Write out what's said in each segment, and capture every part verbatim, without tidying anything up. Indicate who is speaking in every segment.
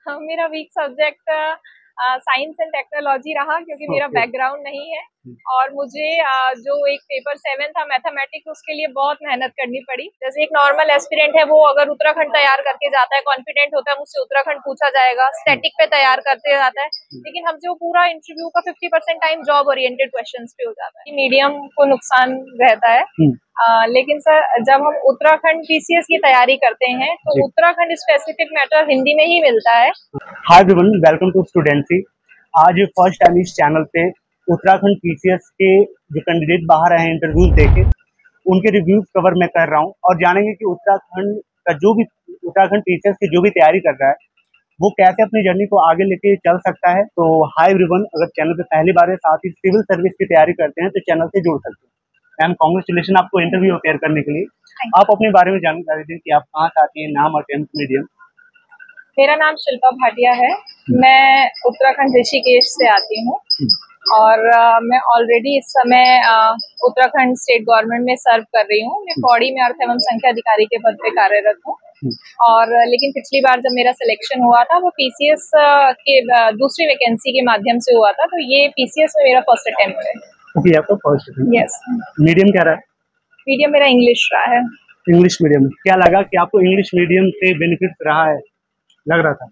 Speaker 1: हाँ, मेरा weak subject science and technology रहा क्योंकि मेरा
Speaker 2: ओके।
Speaker 1: बैकग्राउंड नहीं है। और मुझे अ, जो एक पेपर सेवन था मैथमेटिक्स, उसके लिए बहुत मेहनत करनी पड़ी। जैसे एक नॉर्मल एस्पिरेंट है, वो अगर उत्तराखंड तैयार करके जाता है, कॉन्फिडेंट होता है मुझसे उत्तराखंड पूछा जाएगा, स्टैटिक पे तैयार करते जाता है, लेकिन हमसे वो पूरा इंटरव्यू का fifty percent time job oriented question पे हो जाता है। मीडियम को नुकसान रहता है। Uh, लेकिन सर, जब हम उत्तराखंड पीसीएस की तैयारी करते हैं तो
Speaker 2: जी।
Speaker 1: उत्तराखंड स्पेसिफिक मैटर हिंदी में ही मिलता है।
Speaker 2: Hi everyone, welcome to Studency. आज फर्स्ट टाइम इस चैनल पे उत्तराखंड पीसीएस के जो कैंडिडेट बाहर आए हैं इंटरव्यूज देके, उनके रिव्यूज कवर मैं कर रहा हूँ और जानेंगे कि उत्तराखंड का जो भी उत्तराखंड पीसीएस की जो भी तैयारी कर रहा है वो कैसे अपनी जर्नी को आगे लेके चल सकता है। तो हाय एवरीवन, अगर चैनल पे पहली बार है, साथ ही सिविल सर्विस की तैयारी करते हैं तो चैनल से जुड़ सकते हैं। मैम कॉन्ग्रेचुलेशन आपको इंटरव्यू अपेयर करने के लिए। आप अपने बारे में जानकारी दें कि आप कहाँ से आती हैं, नाम और टेंथ मीडियम।
Speaker 1: मेरा नाम शिल्पा भाटिया है। मैं उत्तराखंड ऋषिकेश से आती हूँ और uh, मैं ऑलरेडी इस समय uh, उत्तराखंड स्टेट गवर्नमेंट में सर्व कर रही हूँ। मैं पौड़ी में अर्थ एवं संख्या अधिकारी के पद पे कार्यरत हूँ। और uh, लेकिन पिछली बार जब मेरा सिलेक्शन हुआ था वो पीसीएस uh, के uh, दूसरी वैकेंसी के माध्यम से हुआ था, तो ये पीसीएस में मेरा फर्स्ट अटेम्प्ट है।
Speaker 2: ओके, आपका फर्स्ट अटेम्प्ट।
Speaker 1: यस।
Speaker 2: मीडियम क्या रहा है?
Speaker 1: मीडियम मेरा इंग्लिश रहा है।
Speaker 2: English medium. क्या लगा कि आपको इंग्लिश मीडियम से बेनिफिट रहा है? लग रहा था।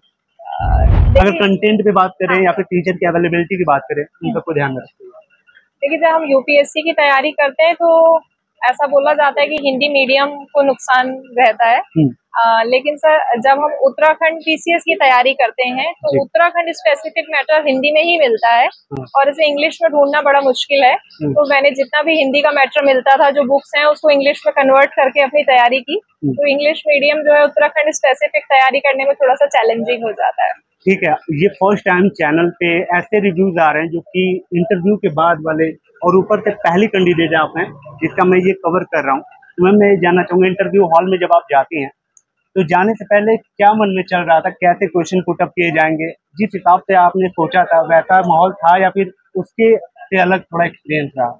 Speaker 2: अगर कंटेंट पे बात करें या फिर टीचर की अवेलेबिलिटी की बात करें, उन सबको ध्यान में रखते हुए।
Speaker 1: देखिए, जब हम यूपीएससी की तैयारी करते हैं तो ऐसा बोला जाता है कि हिंदी मीडियम को नुकसान रहता है। आ, लेकिन सर, जब हम उत्तराखंड पीसीएस की तैयारी करते हैं तो उत्तराखंड स्पेसिफिक मैटर हिंदी में ही मिलता है और इसे इंग्लिश में ढूंढना बड़ा मुश्किल है। तो मैंने जितना भी हिंदी का मैटर मिलता था, जो बुक्स हैं, उसको इंग्लिश में कन्वर्ट करके अपनी तैयारी की। तो इंग्लिश मीडियम जो है उत्तराखंड स्पेसिफिक तैयारी करने में थोड़ा सा चैलेंजिंग हो जाता है।
Speaker 2: ठीक है, ये फर्स्ट टाइम चैनल पे ऐसे रिव्यूज आ रहे हैं जो कि इंटरव्यू के बाद वाले, और ऊपर से पहली कैंडिडेट आप हैं जिसका मैं ये कवर कर रहा हूँ। तो मैम मैं जानना चाहूँगा, इंटरव्यू हॉल में जब आप जाती हैं तो जाने से पहले क्या मन में चल रहा था, कैसे क्वेश्चन पुटअप किए जाएंगे, जिस हिसाब से आपने सोचा था वैसा माहौल था या फिर उसके से अलग थोड़ा एक्सपीरियंस रहा?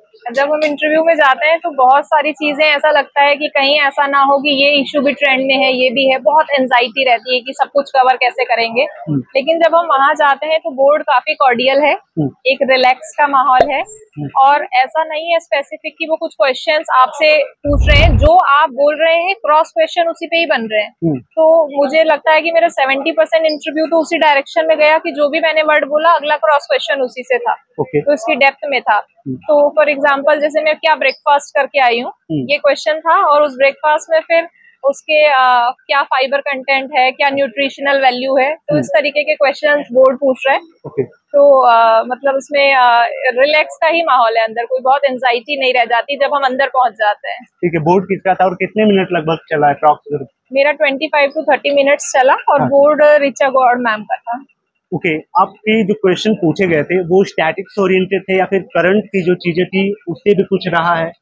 Speaker 1: जब हम इंटरव्यू में जाते हैं तो बहुत सारी चीजें ऐसा लगता है कि कहीं ऐसा ना हो कि ये इशू भी ट्रेंड में है, ये भी है, बहुत एंजाइटी रहती है कि सब कुछ कवर कैसे करेंगे। लेकिन जब हम वहां जाते हैं तो बोर्ड काफी कॉर्डियल है, एक रिलैक्स का माहौल है और ऐसा नहीं है स्पेसिफिक कि वो कुछ क्वेश्चंस आपसे पूछ रहे हैं, जो आप बोल रहे हैं क्रॉस क्वेश्चन उसी पे ही बन रहे हैं। तो मुझे लगता है कि मेरा सेवेंटी परसेंट इंटरव्यू तो उसी डायरेक्शन में गया कि जो भी मैंने वर्ड बोला अगला क्रॉस क्वेश्चन उसी से था। okay. तो इसकी डेप्थ में था। तो फॉर एग्जाम्पल, जैसे मैं क्या ब्रेकफास्ट करके आई हूँ, ये क्वेश्चन था और उस ब्रेकफास्ट में फिर उसके आ, क्या फाइबर कंटेंट है, क्या न्यूट्रिशनल वैल्यू है, तो इस तरीके के क्वेश्चंस बोर्ड पूछ रहे हैं। okay. तो आ, मतलब उसमें रिलैक्स का ही माहौल है, अंदर कोई बहुत एंजाइटी नहीं रह जाती जब हम अंदर पहुंच जाते हैं।
Speaker 2: ठीक है, बोर्ड किसका था और कितने मिनट लगभग चला है अप्रॉक्स?
Speaker 1: मेरा twenty five to thirty minutes चला और बोर्ड रिचा गौड़ मैम का था।
Speaker 2: ओके okay, आपके जो क्वेश्चन पूछे गए थे वो स्टैटिक्स ओरिएंटेड थे या फिर करंट की जो चीजें थी उससे भी कुछ रहा है?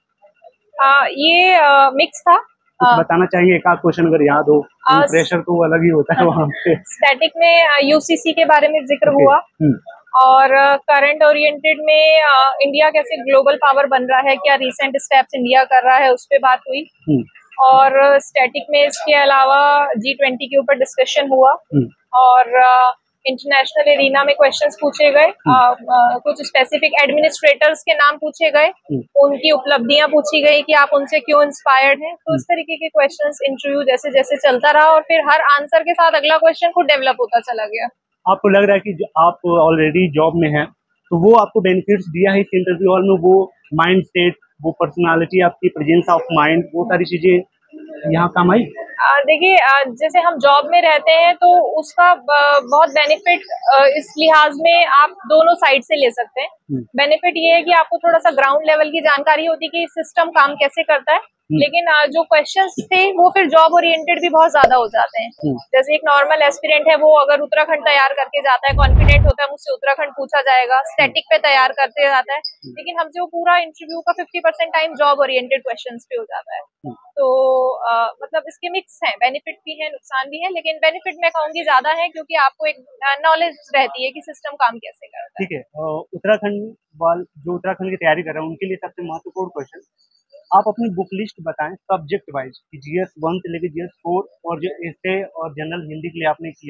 Speaker 1: आ, ये आ, मिक्स था।
Speaker 2: कुछ बताना चाहिए, एक आध क्वेश्चन अगर याद हो। प्रेशर तो अलग ही होता है वहाँ पे।
Speaker 1: स्टैटिक में यूसीसी के बारे में जिक्र okay. हुआ और करंट ओरिएंटेड में आ, इंडिया कैसे ग्लोबल पावर बन रहा है, क्या रीसेंट स्टेप्स इंडिया कर रहा है, उस पर बात हुई। और स्टैटिक में इसके अलावा जी ट्वेंटी के ऊपर डिस्कशन हुआ और इंटरनेशनल एरिना में क्वेश्चंस पूछे गए। कुछ स्पेसिफिक एडमिनिस्ट्रेटर्स के नाम पूछे गए, उनकी उपलब्धियां पूछी गई कि आप उनसे क्यों इंस्पायर्ड हैं। तो इस तरीके के क्वेश्चंस इंटरव्यू जैसे जैसे चलता रहा और फिर हर आंसर के साथ अगला क्वेश्चन खुद डेवलप होता चला गया।
Speaker 2: आपको लग रहा है कि आप ऑलरेडी जॉब में हैं तो वो आपको बेनिफिट्स दिया है इस इंटरव्यू हॉल में, वो माइंड सेट, वो पर्सनालिटी, आपकी प्रेजेंस ऑफ माइंड, वो सारी चीजें यहाँ काम आई?
Speaker 1: देखिए, जैसे हम जॉब में रहते हैं तो उसका बहुत बेनिफिट इस लिहाज में आप दोनों साइड से ले सकते हैं। बेनिफिट ये है कि आपको थोड़ा सा ग्राउंड लेवल की जानकारी होती है कि सिस्टम काम कैसे करता है, लेकिन जो क्वेश्चंस थे वो फिर जॉब ओरिएंटेड भी बहुत ज्यादा हो जाते हैं। जैसे एक नॉर्मल एस्पिरेंट है, वो अगर उत्तराखंड तैयार करके जाता है, कॉन्फिडेंट होता है मुझसे उत्तराखंड पूछा जाएगा, स्टैटिक पे तैयार करते जाता है, लेकिन हमसे वो पूरा इंटरव्यू का fifty percent time job oriented questions पे हो जाता है। तो आ, मतलब इसके मिक्स हैं, बेनिफिट भी है, नुकसान भी है, लेकिन बेनिफिट मैं कहूंगी ज्यादा है क्योंकि आपको एक नॉलेज रहती है कि सिस्टम काम कैसे करता है।
Speaker 2: ठीक है, उत्तराखंड वाल जो उत्तराखंड की तैयारी कर रहे हैं उनके लिए सबसे महत्वपूर्ण क्वेश्चन, आप अपनी बुक लिस्ट बताएं सब्जेक्ट वाइज कि जीएस वन से लेकर जीएस फोर और जो एसए और जनरल हिंदी के लिए आपने किया,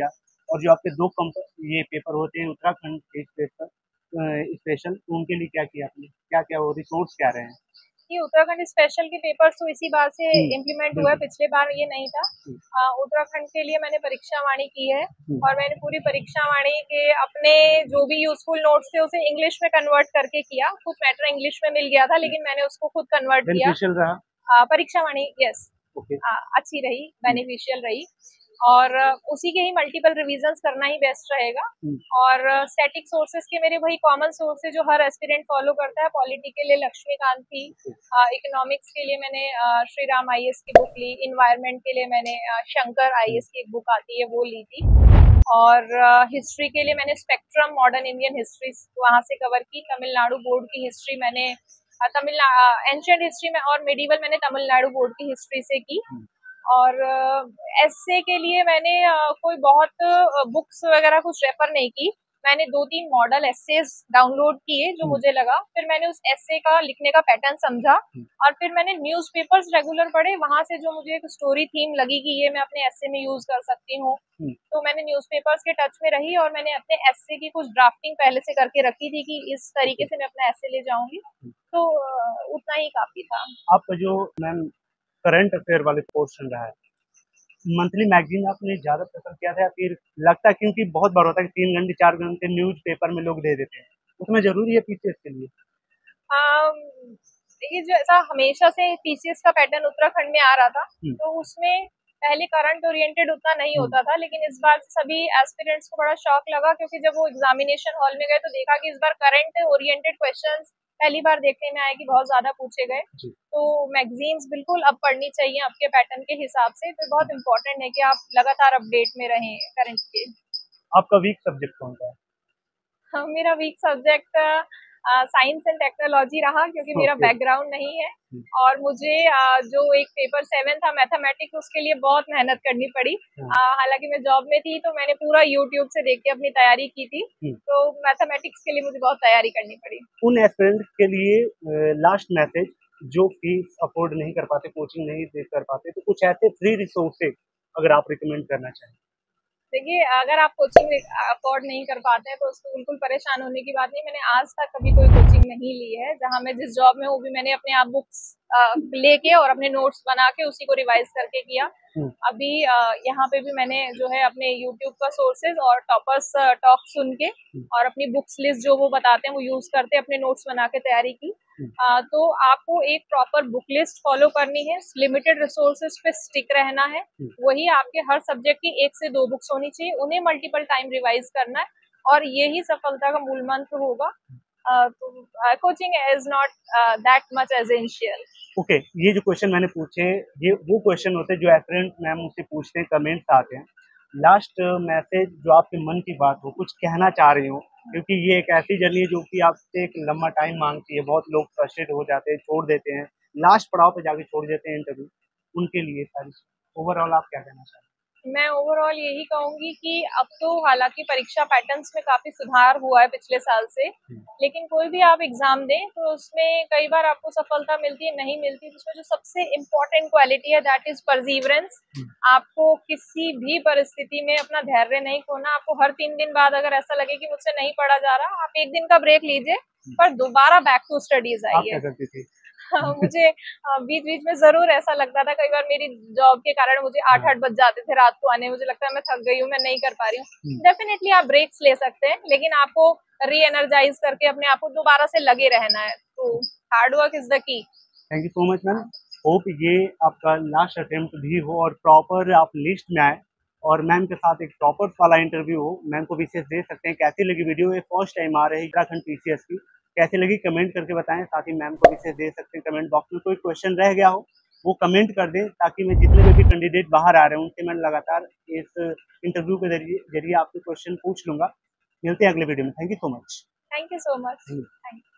Speaker 2: और जो आपके दो कंप ये पेपर होते हैं उत्तराखंड के पेपर स्पेशल, तो उनके लिए क्या किया आपने, क्या क्या वो रिसोर्स क्या रहे हैं?
Speaker 1: ये उत्तराखंड स्पेशल के पेपर्स तो इसी बार से
Speaker 2: हम्म,
Speaker 1: इम्प्लीमेंट हुआ है,
Speaker 2: बिल्कुल।
Speaker 1: पिछले बार ये नहीं था।
Speaker 2: हम्म,
Speaker 1: अ, उत्तराखंड के लिए मैंने परीक्षा वाणी की है
Speaker 2: हम्म,
Speaker 1: और मैंने पूरी परीक्षा वाणी के अपने जो भी यूजफुल नोट्स थे उसे इंग्लिश में कन्वर्ट करके किया। कुछ मैटर इंग्लिश में मिल गया था लेकिन मैंने उसको खुद कन्वर्ट किया।
Speaker 2: बेनिफिशियल रहा।
Speaker 1: अ, परीक्षा वाणी यस
Speaker 2: ओके।
Speaker 1: अच्छी रही, बेनिफिशियल रही और अ, उसी के ही मल्टीपल रिवीजन्स करना ही बेस्ट रहेगा।
Speaker 2: हम्म,
Speaker 1: और स्टैटिक सोर्सेज के मेरे वही कॉमन सोर्सेज जो हर एस्पिरेंट फॉलो करता है। पॉलिटी के लिए लक्ष्मीकांत थी, इकोनॉमिक्स के लिए मैंने अ, श्री राम आई एस की बुक ली, इन्वायरमेंट के लिए मैंने अ, शंकर आई एस की एक बुक आती है वो ली थी और हिस्ट्री के लिए मैंने स्पेक्ट्रम मॉडर्न इंडियन हिस्ट्री वहां से कवर की। तमिलनाडु बोर्ड की हिस्ट्री मैंने तमिलनाडु एंशिएंट हिस्ट्री में और मेडिवल मैंने तमिलनाडु बोर्ड की हिस्ट्री से की। और एसए के लिए मैंने अ, कोई बहुत बुक्स वगैरह कुछ रेफर नहीं की। मैंने दो तीन मॉडल एसेज डाउनलोड किए जो मुझे लगा, फिर मैंने उस एसे का लिखने का पैटर्न समझा और फिर मैंने न्यूज़पेपर्स रेगुलर पढ़े। वहां से जो मुझे एक स्टोरी थीम लगी कि ये मैं अपने एसे में यूज कर सकती हूँ, तो मैंने न्यूज़पेपर्स के टच में रही और मैंने अपने एसे की कुछ ड्राफ्टिंग पहले से करके रखी थी कि इस तरीके से मैं अपना एसे ले जाऊंगी। तो अ, उतना ही काफी था।
Speaker 2: आपका जो मैम करंट अफेयर वाले पोर्शन रहा है, मंथली मैगजीन आपने ज्यादा प्रेफर किया था या फिर लगता है, क्योंकि बहुत बार होता है कि तीन घंटे चार घंटे न्यूज पेपर में लोग दे देते हैं, उसमें जरूरी है पीसीएस के लिए?
Speaker 1: देखिए जो ऐसा हमेशा से पीसीएस का पैटर्न उत्तराखंड में आ रहा था तो उसमें पहले करंट ओरिएंटेड उतना नहीं होता था, लेकिन इस बार सभी एस्पिरेंट्स को बड़ा शॉक लगा क्योंकि जब वो एग्जामिनेशन हॉल में गए तो देखा कि इस बार करंट ओरिएंटेड क्वेश्चंस पहली बार देखने में आए कि बहुत ज्यादा पूछे गए। तो मैगजीन्स बिल्कुल अब पढ़नी चाहिए आपके पैटर्न के हिसाब से, तो बहुत इम्पोर्टेंट है कि आप लगातार अपडेट में रहें करंट के।
Speaker 2: आपका वीक सब्जेक्ट कौन सा है?
Speaker 1: हाँ, मेरा weak subject science and technology रहा क्योंकि मेरा
Speaker 2: Okay.
Speaker 1: बैकग्राउंड नहीं है और मुझे uh, जो एक पेपर सेवन था मैथमेटिक्स उसके लिए बहुत मेहनत करनी पड़ी। uh, हालांकि मैं जॉब में थी तो मैंने पूरा यूट्यूब से देख के अपनी तैयारी की थी, तो मैथमेटिक्स के लिए मुझे बहुत तैयारी करनी पड़ी।
Speaker 2: उन एस्पिरेंट के लिए लास्ट मैसेज जो फीस अफोर्ड नहीं कर पाते, कोचिंग नहीं दे कर पाते, तो कुछ ऐसे फ्री रिसोर्सेज अगर आप रिकमेंड करना चाहें?
Speaker 1: देखिए अगर आप कोचिंग अफोर्ड नहीं कर पाते हैं तो उसको बिल्कुल परेशान होने की बात नहीं। मैंने आज तक कभी कोई कोचिंग नहीं ली है। जहां मैं जिस जॉब में हूँ भी मैंने अपने आप बुक्स लेके और अपने नोट्स बना के उसी को रिवाइज करके किया। अभी यहाँ पे भी मैंने जो है अपने यूट्यूब का सोर्सेज और टॉपर्स टॉक सुन के और अपनी बुक्स लिस्ट जो वो बताते हैं वो यूज करते अपने नोट्स बना के तैयारी की। आ, तो आपको एक प्रॉपर बुक लिस्ट फॉलो करनी है, लिमिटेड रिसोर्सेज पे स्टिक रहना है, वही आपके हर सब्जेक्ट की एक से दो बुक्स होनी चाहिए, उन्हें मल्टीपल टाइम रिवाइज करना है और यही सफलता का मूल मंत्र होगा। तो coaching is not that much essential.
Speaker 2: Okay, ये जो क्वेश्चन मैंने पूछे ये वो क्वेश्चन होते हैं जो एस्पिरेंट मैम मुझसे पूछते हैं, कमेंट्स आते हैं। लास्ट मैसेज जो आपके मन की बात हो, कुछ कहना चाह रही हो, क्योंकि ये एक ऐसी जर्नी है जो कि आपसे एक लंबा टाइम मांगती है, बहुत लोग फ्रस्ट्रेट हो जाते हैं, छोड़ देते हैं, लास्ट पड़ाव पे जाके छोड़ देते हैं इंटरव्यू, उनके लिए सारी ओवरऑल आप क्या कहना चाहते हैं?
Speaker 1: मैं ओवरऑल यही कहूंगी कि अब तो हालांकि परीक्षा पैटर्न्स में काफी सुधार हुआ है पिछले साल से, लेकिन कोई भी आप एग्जाम दें तो उसमें कई बार आपको सफलता मिलती है, नहीं मिलती। उसमें जो सबसे इम्पोर्टेंट क्वालिटी है दैट इज परसीवरेंस। आपको किसी भी परिस्थिति में अपना धैर्य नहीं खोना। आपको हर तीन दिन बाद अगर ऐसा लगे कि मुझसे नहीं पढ़ा जा रहा, आप एक दिन का ब्रेक लीजिए पर दोबारा बैक टू स्टडीज आइए। मुझे बीच बीच में जरूर ऐसा लगता था, कई बार मेरी जॉब के कारण मुझे आठ आठ बज जाते थे रात को आने, मुझे लगता है मैं थक गई हूँ, मैं नहीं कर पा रही हूँ। डेफिनेटली आप ब्रेक्स ले सकते हैं, लेकिन आपको री एनर्जाइज करके अपने आप को दोबारा से लगे रहना है। तो hard work is the key.
Speaker 2: Thank you so much ma'am. Hope ये आपका लास्ट अटेम्प्ट भी हो और प्रॉपर आप लिस्ट में आए और मैम के साथ एक प्रॉपर वाला इंटरव्यू हो। मैम को विशेष दे सकते हैं। कैसी लगी वीडियो? ये फर्स्ट टाइम आ रही है उत्तराखंड पीसीएस की, कैसी लगी कमेंट करके बताएं। साथ ही मैम को विशेष दे सकते हैं कमेंट बॉक्स में। कोई क्वेश्चन रह गया हो वो कमेंट कर दें, ताकि मैं जितने भी कैंडिडेट बाहर आ रहे हैं उनसे मैं लगातार इस इंटरव्यू के जरिए जरिए आपके क्वेश्चन पूछ लूंगा। मिलते हैं अगले वीडियो में। Thank you so much.
Speaker 1: Thank you so much.